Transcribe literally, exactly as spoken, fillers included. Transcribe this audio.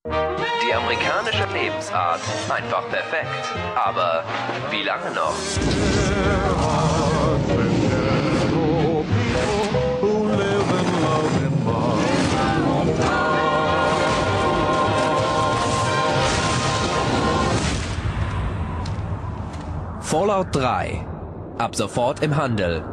Die amerikanische Lebensart, einfach perfekt. Aber wie lange noch? Fallout drei. Ab sofort im Handel.